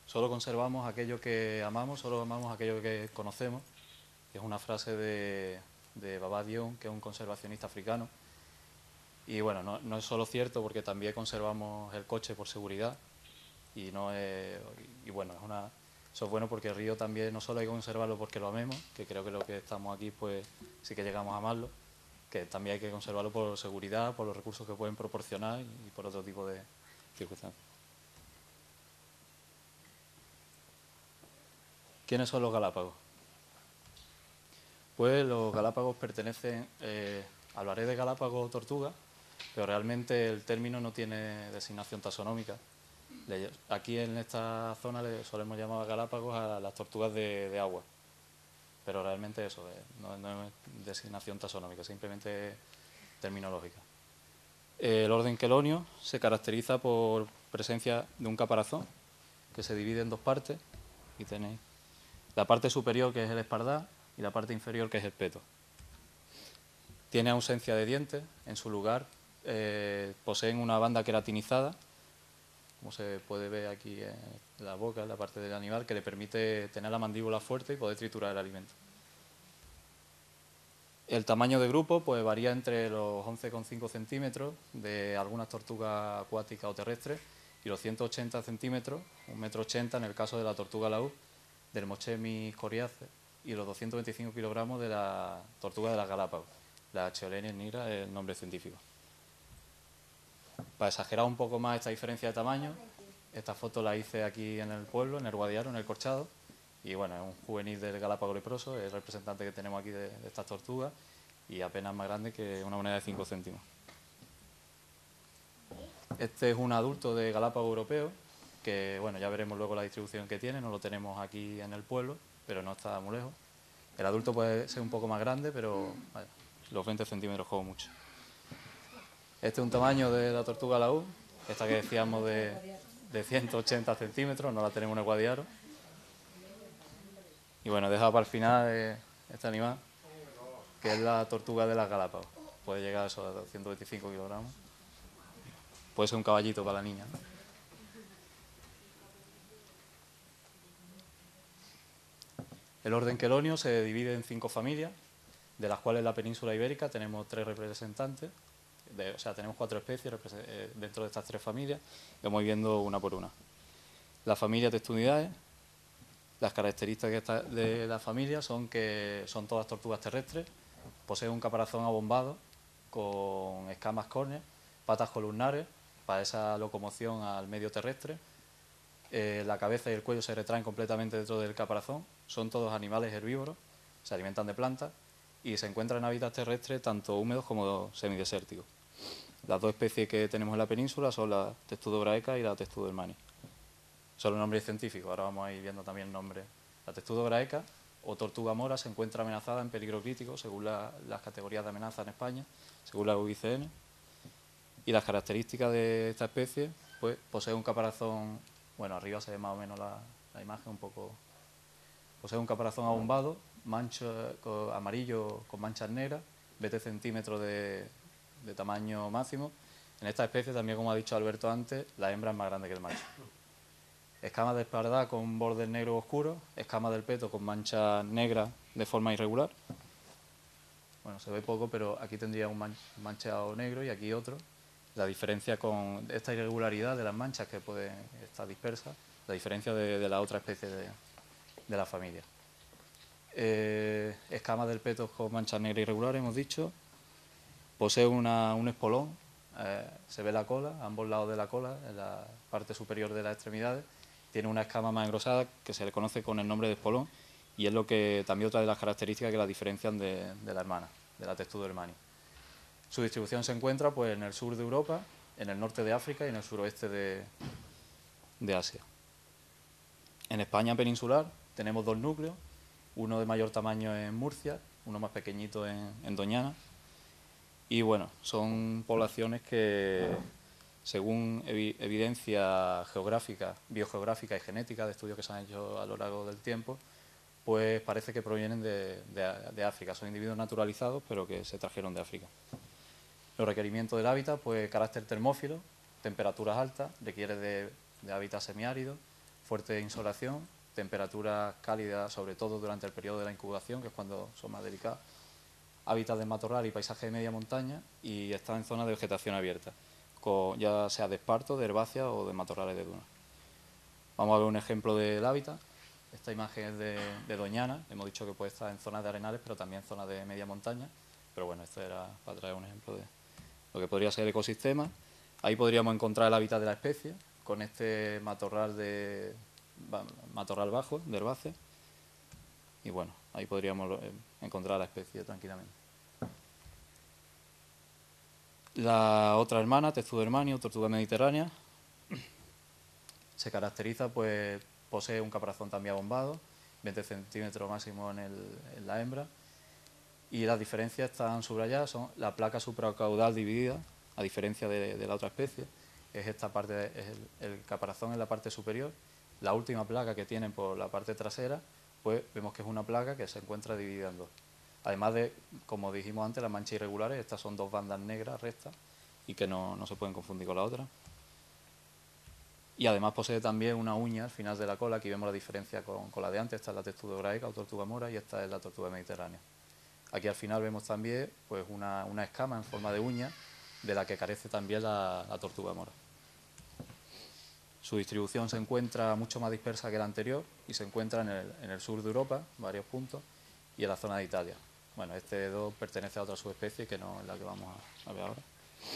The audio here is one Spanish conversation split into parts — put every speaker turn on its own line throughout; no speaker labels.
solo conservamos aquello que amamos, solo amamos aquello que conocemos, que es una frase de Baba Dione, que es un conservacionista africano. Y bueno, no es solo cierto porque también conservamos el coche por seguridad y no es, y bueno, eso es bueno porque el río también no solo hay que conservarlo porque lo amemos, que creo que lo que estamos aquí pues sí que llegamos a amarlo, que también hay que conservarlo por seguridad, por los recursos que pueden proporcionar y por otro tipo de circunstancias. ¿Quiénes son los Galápagos? Pues los Galápagos pertenecen, hablaré de Galápagos tortuga, pero realmente el término no tiene designación taxonómica. Aquí en esta zona le solemos llamar Galápagos a las tortugas de agua, pero realmente eso no es designación taxonómica, simplemente terminológica. El orden quelonio se caracteriza por presencia de un caparazón que se divide en dos partes. Aquí tenéis la parte superior, que es el espardar, y la parte inferior, que es el peto. Tiene ausencia de dientes. En su lugar poseen una banda queratinizada, como se puede ver aquí en la boca, en la parte del animal, que le permite tener la mandíbula fuerte y poder triturar el alimento. El tamaño de grupo pues varía entre los 11,5 centímetros de algunas tortugas acuáticas o terrestres y los 180 centímetros, 1,80 m en el caso de la tortuga laúd, del Moschemis coriace, y los 225 kilogramos de la tortuga de las Galápagos. La Cheolenia nigra es el nombre científico. Para exagerar un poco más esta diferencia de tamaño, esta foto la hice aquí en el pueblo, en el Guadiaro, en el Corchado, y bueno, es un juvenil del Galápago leproso, es el representante que tenemos aquí de estas tortugas, y apenas más grande que una moneda de 5 céntimos. Este es un adulto de Galápago europeo, que bueno, ya veremos luego la distribución que tiene, no lo tenemos aquí en el pueblo, pero no está muy lejos. El adulto puede ser un poco más grande, pero vaya, los 20 centímetros como mucho. Este es un tamaño de la tortuga laúd, esta que decíamos de 180 centímetros, no la tenemos en el Guadiaro. Y bueno, he dejado para el final este animal, que es la tortuga de las Galápagos. Puede llegar a esos 125 kilogramos. Puede ser un caballito para la niña, ¿no? El orden quelonio se divide en 5 familias, de las cuales en la península ibérica tenemos 3 representantes, o sea, tenemos 4 especies dentro de estas 3 familias, y vamos viendo una por una. La familia Testudinidae, las características de la familia son que son todas tortugas terrestres, poseen un caparazón abombado con escamas córneas, patas columnares para esa locomoción al medio terrestre. La cabeza y el cuello se retraen completamente dentro del caparazón. Son todos animales herbívoros, se alimentan de plantas y se encuentran en hábitats terrestres tanto húmedos como semidesérticos. Las 2 especies que tenemos en la península son la Testudo graeca y la Testudo hermani. Son los nombres científicos, ahora vamos a ir viendo también el nombre. La Testudo graeca o tortuga mora se encuentra amenazada en peligro crítico según las categorías de amenaza en España, según la UICN. Y las características de esta especie, pues posee un caparazón, bueno, arriba se ve más o menos la imagen un poco. Posee un caparazón abombado, amarillo con manchas negras, 20 centímetros de tamaño máximo. En esta especie, también como ha dicho Alberto antes, la hembra es más grande que el macho. Escamas de espaldar con bordes negros oscuros, escamas del peto con manchas negras de forma irregular. Bueno, se ve poco, pero aquí tendría un manchado negro y aquí otro. La diferencia con esta irregularidad de las manchas que pueden estar dispersas, la diferencia de la otra especie de la familia. Escamas del peto con manchas negras irregulares, hemos dicho. Posee un espolón, se ve la cola, a ambos lados de la cola, en la parte superior de las extremidades. Tiene una escama más engrosada que se le conoce con el nombre de espolón y es lo que también otra de las características que la diferencian de la hermana, de la Testudo hermani. Su distribución se encuentra pues, en el sur de Europa, en el norte de África y en el suroeste de Asia. En España peninsular tenemos 2 núcleos, uno de mayor tamaño en Murcia, uno más pequeñito en Doñana. Y bueno, son poblaciones que, según evidencia geográfica, biogeográfica y genética de estudios que se han hecho a lo largo del tiempo, pues parece que provienen de África. Son individuos naturalizados, pero que se trajeron de África. Los requerimientos del hábitat, pues carácter termófilo, temperaturas altas, requiere de hábitat semiárido, fuerte insolación, temperaturas cálidas, sobre todo durante el periodo de la incubación, que es cuando son más delicadas, hábitat de matorral y paisaje de media montaña, y está en zonas de vegetación abierta, ya sea de esparto, de herbáceas o de matorrales de dunas. Vamos a ver un ejemplo del hábitat. Esta imagen es de Doñana. Hemos dicho que puede estar en zonas de arenales, pero también en zonas de media montaña. Pero bueno, esto era para traer un ejemplo de lo que podría ser el ecosistema. Ahí podríamos encontrar el hábitat de la especie, con este matorral bajo, de herbácea. Y bueno, ahí podríamos encontrar la especie tranquilamente. La otra hermana, Testudormanio, tortuga mediterránea, se caracteriza, pues posee un caparazón también abombado, 20 centímetros máximo en la hembra, y las diferencias están subrayadas, son la placa supracaudal dividida, a diferencia de la otra especie, es esta parte, es el caparazón en la parte superior, la última placa que tienen por la parte trasera, pues vemos que es una placa que se encuentra dividida en dos. Además de, como dijimos antes, las manchas irregulares, estas son dos bandas negras rectas y que no se pueden confundir con la otra. Y además posee también una uña al final de la cola. Aquí vemos la diferencia con la de antes. Esta es la Testudoraica o tortuga mora y esta es la tortuga mediterránea. Aquí al final vemos también pues una escama en forma de uña de la que carece también la tortuga mora. Su distribución se encuentra mucho más dispersa que la anterior y se encuentra en el sur de Europa, varios puntos, y en la zona de Italia. Bueno, este 2 pertenece a otra subespecie que no es la que vamos a ver ahora.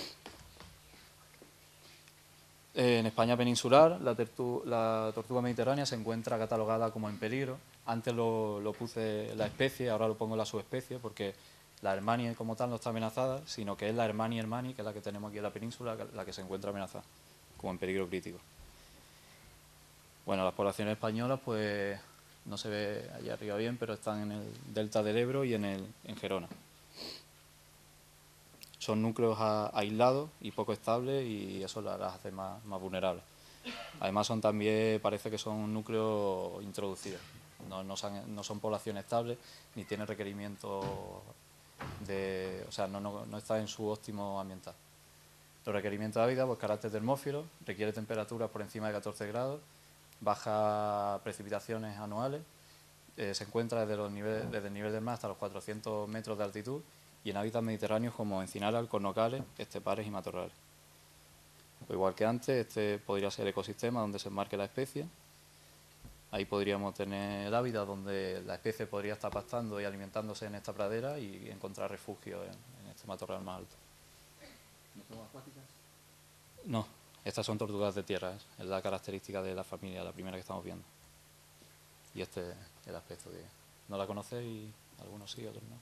En España peninsular, la tortuga mediterránea se encuentra catalogada como en peligro. Antes lo puse la especie, ahora lo pongo la subespecie, porque la Hermanie como tal no está amenazada, sino que es la Hermanie hermani, que es la que tenemos aquí en la península, la que se encuentra amenazada, como en peligro crítico. Bueno, las poblaciones españolas, pues no se ve allá arriba bien, pero están en el delta del Ebro y en Gerona. Son núcleos aislados y poco estables y eso las hace más vulnerables. Además parece que son núcleos introducidos, no son poblaciones estables ni tienen requerimientos o sea, no está en su óptimo ambiental. Los requerimientos de hábitat, pues carácter termófilo, requiere temperaturas por encima de 14 grados, bajas precipitaciones anuales, se encuentra desde el nivel del mar hasta los 400 metros de altitud y en hábitats mediterráneos como encinaras, alcornocales, estepares y matorrales. Pues igual que antes, este podría ser el ecosistema donde se enmarque la especie. Ahí podríamos tener el hábitat donde la especie podría estar pastando y alimentándose en esta pradera y encontrar refugio en este matorral más alto.
¿No son acuáticas?
No, estas son tortugas de tierra, es la característica de la familia, la primera que estamos viendo. Y este es el aspecto de... ¿No la conocéis? Algunos sí, otros no.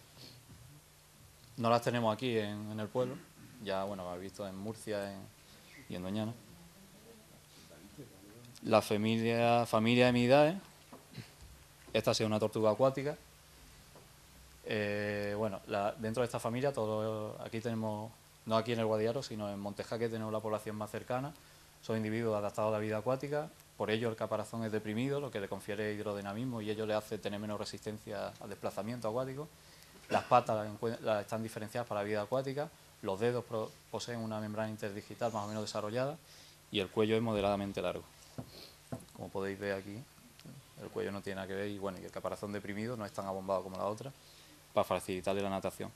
No las tenemos aquí en el pueblo, ya bueno, lo habéis visto en Murcia y en Doñana. La familia Hemidae, esta es una tortuga acuática. Bueno, dentro de esta familia, aquí tenemos, no aquí en el Guadiaro, sino en Montejaque tenemos la población más cercana. Son individuos adaptados a la vida acuática, por ello el caparazón es deprimido, lo que le confiere hidrodinamismo y ello le hace tener menos resistencia al desplazamiento acuático. Las patas están diferenciadas para la vida acuática, los dedos poseen una membrana interdigital más o menos desarrollada y el cuello es moderadamente largo. Como podéis ver aquí, el cuello no tiene nada que ver y bueno, y el caparazón deprimido no es tan abombado como la otra para facilitarle la natación.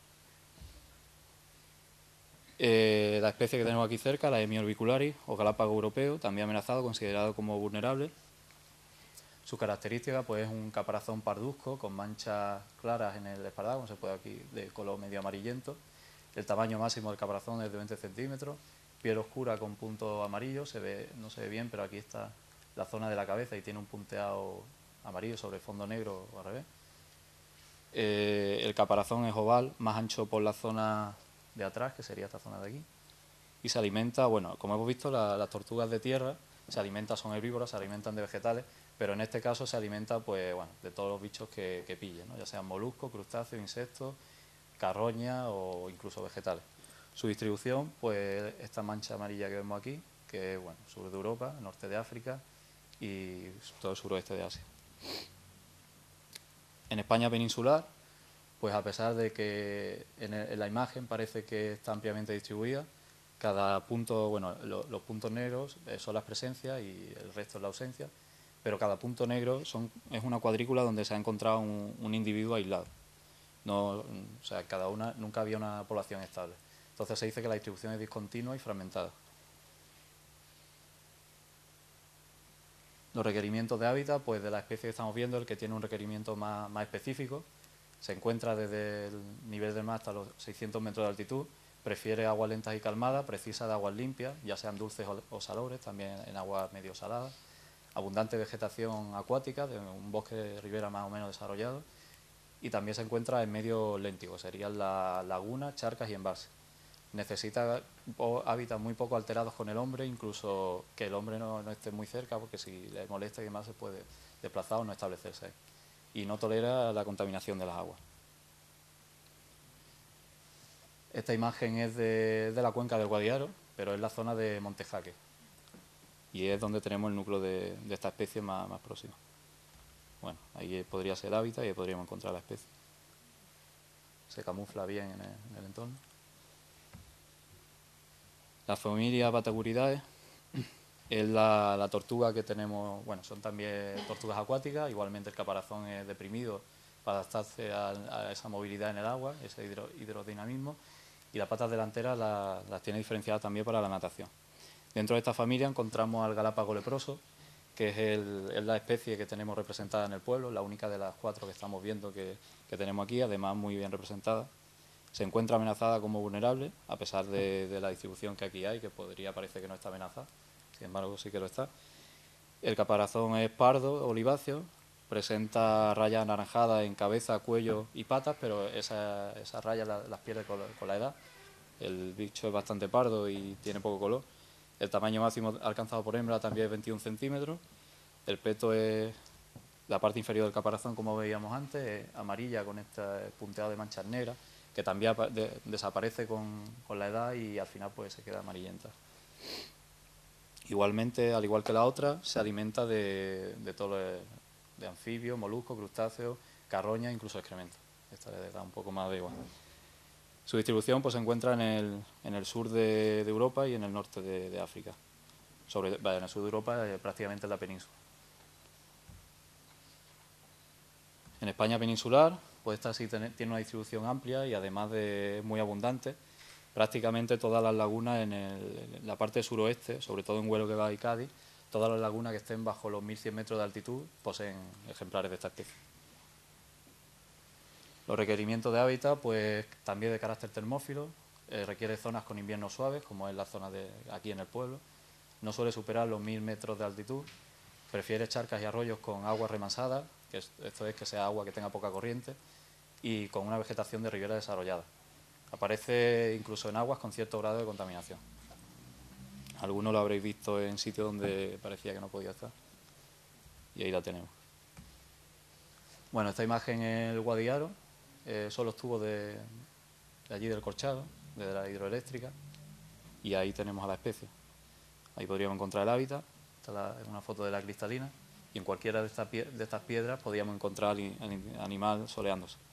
La especie que tenemos aquí cerca, la Hemia orbicularis o galápago europeo, también amenazado, considerado como vulnerable. Su característica pues, es un caparazón parduzco con manchas claras en el espaldar, como se puede aquí, de color medio amarillento. El tamaño máximo del caparazón es de 20 centímetros, piel oscura con puntos amarillos, no se ve bien, pero aquí está la zona de la cabeza y tiene un punteado amarillo sobre fondo negro o al revés. El caparazón es oval, más ancho por la zona de atrás, que sería esta zona de aquí. Y se alimenta, bueno, como hemos visto, las tortugas de tierra son herbívoras, se alimentan de vegetales, pero en este caso se alimenta pues, bueno, de todos los bichos que pillen, ¿no? Ya sean moluscos, crustáceos, insectos, carroña o incluso vegetales. Su distribución, pues esta mancha amarilla que vemos aquí, que es bueno, sur de Europa, norte de África y todo el suroeste de Asia. En España peninsular, pues a pesar de que en la imagen parece que está ampliamente distribuida, cada punto, bueno, los puntos negros son las presencias y el resto es la ausencia. pero cada punto negro es una cuadrícula donde se ha encontrado un individuo aislado. No, o sea, nunca había una población estable. Entonces se dice que la distribución es discontinua y fragmentada. Los requerimientos de hábitat, pues de la especie que estamos viendo, el que tiene un requerimiento más específico, se encuentra desde el nivel del mar hasta los 600 metros de altitud, prefiere aguas lentas y calmadas, precisa de aguas limpias, ya sean dulces o salobres, también en aguas medio saladas, abundante vegetación acuática, de un bosque de ribera más o menos desarrollado, y también se encuentra en medio léntico, serían las lagunas, charcas y embalses. Necesita hábitats muy poco alterados con el hombre, incluso que el hombre no esté muy cerca, porque si le molesta y demás se puede desplazar o no establecerse ahí. Y no tolera la contaminación de las aguas. Esta imagen es de la cuenca del Guadiaro, pero es la zona de Montejaque. Y es donde tenemos el núcleo de esta especie más próximo. Bueno, ahí podría ser el hábitat y ahí podríamos encontrar la especie. Se camufla bien en el entorno. La familia Bataguridae es la tortuga que tenemos, bueno, son también tortugas acuáticas, igualmente el caparazón es deprimido para adaptarse a esa movilidad en el agua, ese hidrodinamismo, y las patas delanteras las tiene diferenciadas también para la natación. Dentro de esta familia encontramos al galápago leproso, que es la especie que tenemos representada en el pueblo, la única de las 4 que estamos viendo que tenemos aquí, además muy bien representada. Se encuentra amenazada como vulnerable, a pesar de la distribución que aquí hay, que parecer que no está amenazada, sin embargo sí que lo está. El caparazón es pardo, oliváceo, presenta rayas anaranjadas en cabeza, cuello y patas, pero esas rayas las pierde con la edad. El bicho es bastante pardo y tiene poco color. El tamaño máximo alcanzado por hembra también es 21 centímetros. El peto es la parte inferior del caparazón, como veíamos antes, es amarilla con este punteado de manchas negras, que también desaparece con la edad y al final pues se queda amarillenta. Igualmente, al igual que la otra, se alimenta de anfibios, moluscos, crustáceos, carroñas, incluso excrementos. Esta le da un poco más de igual. Su distribución pues, se encuentra en el sur de Europa y en el norte de África. En el sur de Europa, prácticamente en la península. En España peninsular, pues esta sí tiene una distribución amplia y además de muy abundante. Prácticamente todas las lagunas en la parte suroeste, sobre todo en Huelva y Cádiz, todas las lagunas que estén bajo los 1100 metros de altitud poseen ejemplares de esta especie. Los requerimientos de hábitat, pues también de carácter termófilo, requiere zonas con inviernos suaves, como es la zona de aquí en el pueblo. No suele superar los 1000 metros de altitud. Prefiere charcas y arroyos con agua remasada, que esto es que sea agua que tenga poca corriente, y con una vegetación de ribera desarrollada. Aparece incluso en aguas con cierto grado de contaminación. Algunos lo habréis visto en sitios donde parecía que no podía estar. Y ahí la tenemos. Bueno, esta imagen es el Guadiaro. Son los tubos de allí del Corchado, de la hidroeléctrica, y ahí tenemos a la especie. Ahí podríamos encontrar el hábitat, esta es una foto de la cristalina, y en cualquiera de estas piedras podríamos encontrar al animal soleándose.